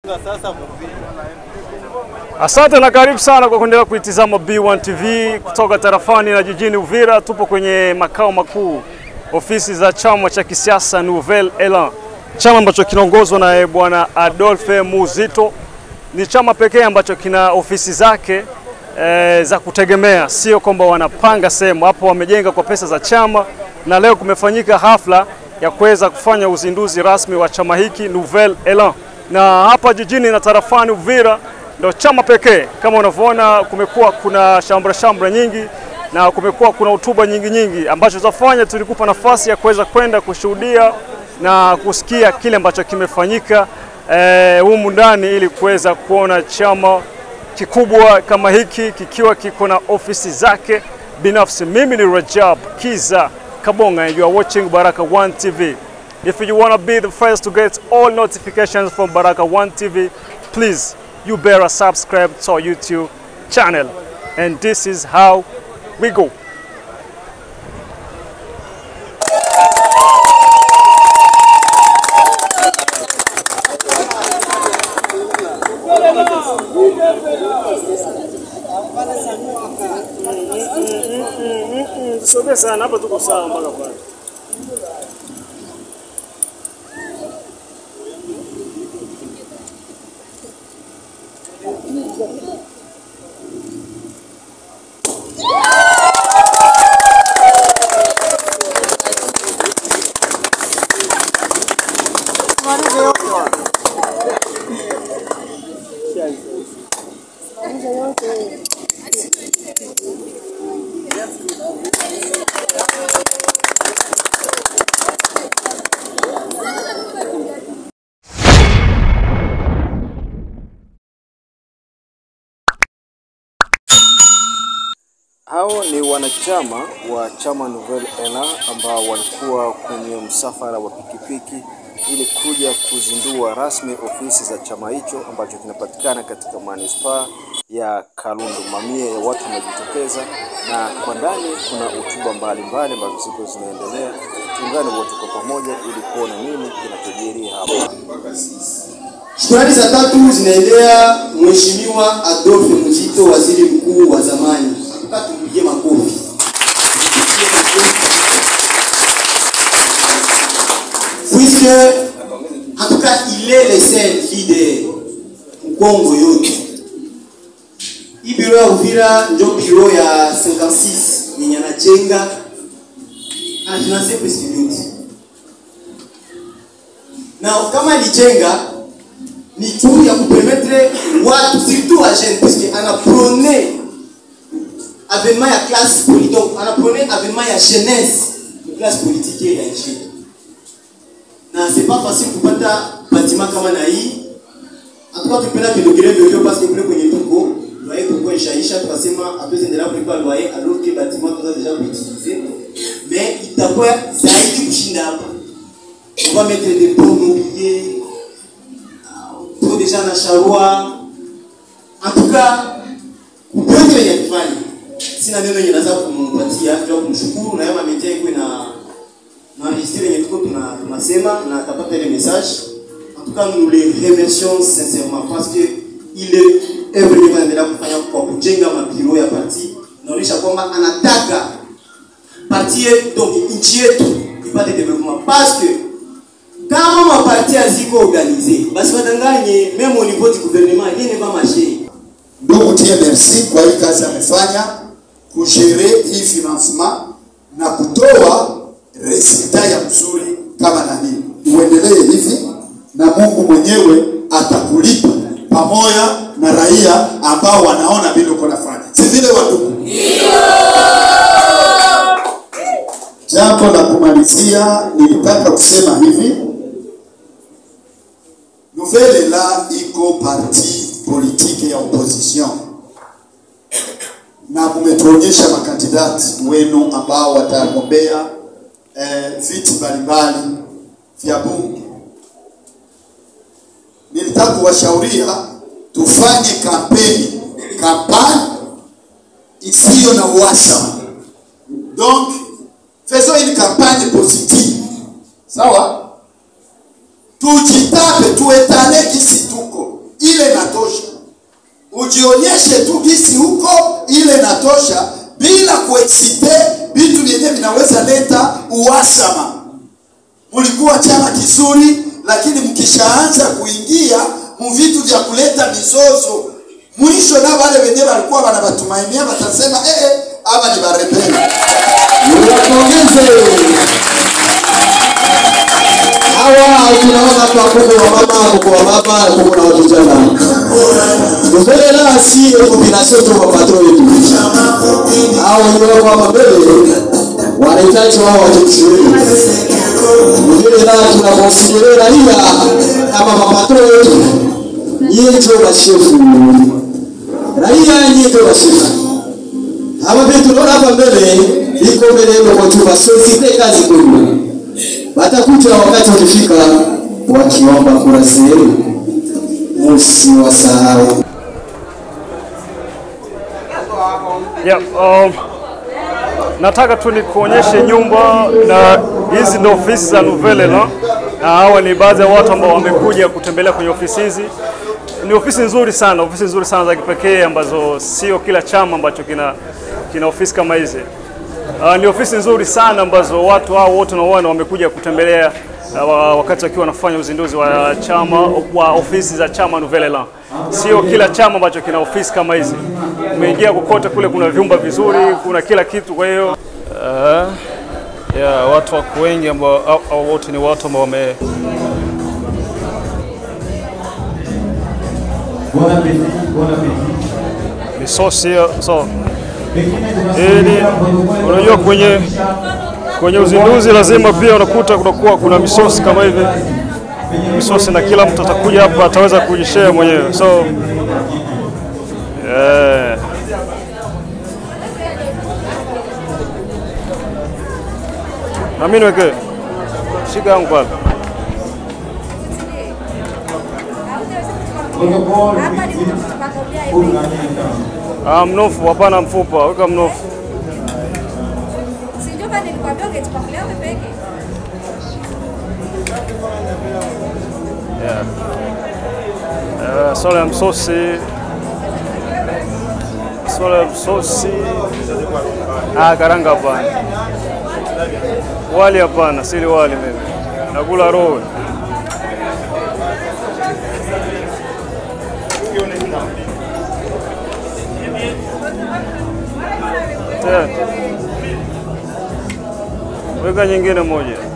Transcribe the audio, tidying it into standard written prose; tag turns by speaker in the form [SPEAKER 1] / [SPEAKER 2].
[SPEAKER 1] Asante na karibu sana kwa kuendelea kuitazama B1 TV kutoka tarafani na jijini Uvira. Tupo kwenye makao makuu, ofisi za chama cha kisiasa Nouvel Élan. Chama ambacho kinaongozwa na bwana Adolphe Muzito. Ni chama pekee ambacho kina ofisi zake za kutegemea, sio kwamba wanapanga sehemu. Hapo wamejenga kwa pesa za chama, na leo kumefanyika hafla ya kuweza kufanya uzinduzi rasmi wa chama hiki Nouvel Élan. Na hapa jijini na tarafani Uvira ndio chama pekee. Kama unavyoona, kumekuwa kuna shambra nyingi na kumekuwa kuna hotuba nyingi ambacho tutafanya. Tulikupa nafasi ya kuweza kwenda kushuhudia na kusikia kile ambacho kimefanyika humu ndani, ili kuweza kuona chama kikubwa kama hiki kikiwa kiko na ofisi zake binafsi. Mimi ni Rajab Kiza Kabonga and you are watching Baraka 1 TV. If you want to be the first to get all notifications from Baraka 1 TV, please, you better subscribe to our YouTube channel. And this is how we go. Sobe sana hapa tuko sawa mpaka pale. Hao ni wanachama wa chama Nouvel Élan ambao walikuwa kwenye msafara wa pikipiki ili kuja kuzindua rasmi ofisi za chama hicho ambacho kinapatikana katika manispaa ya Kalundu. Mamia ya watu wamejitokeza na kwa ndani kuna hotuba mbalimbali ambazo ziko zinaendelea. Tuungane wote kwa pamoja ili kuona nini kinachojiri hapa.
[SPEAKER 2] Shukrani za tatu zinaendea Mheshimiwa Adolphe Muzito, waziri mkuu wa zamani. Tumpigie makofi. Puisque en tout cas il est le seul leader Congo yote. Hii bureau ya Uvira ndio bureau ya 56 yenye anajenga, anafinansia presque yote. Na kama alijenga ni pour ya kupermettre watu surtout à jeune, puisque anaprôné avènement ya classe politique, donc on apprenait avènement ya jeunesse de classe politique ya nchi. Na c'est pas facile kupata bâtiment kama na hii. En tout cas tupenda kidogere vyo parce que kule kwenye tuko loyer pourquoi ishaisha, tukasema après endelea kulipa loyer alors que bâtiment tunaanza déjà kuutiliser, mais itakuwa zaidi kushinda hapa. On va mettre des bons mobiliers, tout déjà na charroi. En tout cas kupenda ya kufanya sina neno yenye naweza kumpatia au kumshukuru, na yeye ametia iko na registre yenye tuko tunasema na atapata ile message. En tout cas nous les remercions sincèrement parce que il est vraiment anaendelea kufanya kwa kujenga mabiro ya parti, naonyesha kwamba anataka parti yetu, donc nchi yetu ipate development, parce que kama maparti aziko organisé basi badanganye même au niveau du gouvernement rien ne va marcher.
[SPEAKER 3] Ndugu tia merci kwa hii kazi amefanya kujere hii financement na kutoa resultat ya mzuri kama nani. Uendelee hivi na Mungu mwenyewe atakulipa pamoja na raia ambao wanaona vile uko nafanya. Si vile watu. Ndio. Jambo la kumalizia nilitaka kusema hivi. Nouvel Élan iko parti politique ya opposition. Na kumetuonyesha makandidati wenu ambao watagombea viti mbalimbali vya bunge. Nilitaka kuwashauria tufanye kampeni isiyo na uhasama. Donc faisons une campagne positive. Sawa? Tujitape tuetale kisi tuko. ujionyeshe tu gisi huko, ile natosha, bila kuexcite vitu vyenye vinaweza leta uasama. Mulikuwa chama kizuri, lakini mkishaanza kuingia mvitu vya kuleta mizozo, mwisho na wale wenyewe walikuwa wanabatumainia watasema hapa ni barebeli.
[SPEAKER 2] Mnapongeze. Hawa tunaona kwa kubwa wa mama kubwa na watu jana. Nouvel Élan si combination tu kwa patron yetu. Hao ndio kwa mbele wanahitaji wao wajichukulie. Nouvel Élan tunakonsiderer raia kama mapatron yetu. Yeye ndio bashefu. Raia ndio bashefu. Hapa pia tunaona hapa mbele iko mbele ndio kwa chumba societe kazi kubwa. Watakuja wakati ukifika wakiomba kura zenu. Msiwasahau.
[SPEAKER 1] Nataka tu nikuonyeshe nyumba, na hizi ndio ofisi za Nouvel Élan, na hawa ni baadhi ya watu ambao wamekuja kutembelea kwenye ofisi hizi. Ni ofisi nzuri sana za kipekee ambazo sio kila chama ambacho kina ofisi kama hizi. Ni ofisi nzuri sana ambazo watu hao wote naona wamekuja kutembelea wakati wakiwa wanafanya uzinduzi wa chama wa ofisi za chama Nouvel Élan. Sio kila chama ambacho kina ofisi kama hizi. Umeingia kokote kule kuna vyumba vizuri, kuna kila kitu. Kwa hiyo watu wako wengi ambao wote ni watu ambao wame misosi. So unajua kwenye uzinduzi lazima pia unakuta kuna misosi kama hivi, misosi, na kila mtu atakuja hapa ataweza kujishare mwenyewe. So na mimi weke shika yangu pale. Mnofu, hapana mfupa, weka mnofu. Sole msosi. Karanga hapana. Wali hapana, sili wali mimi. Nakula roho. Weka nyingine moja.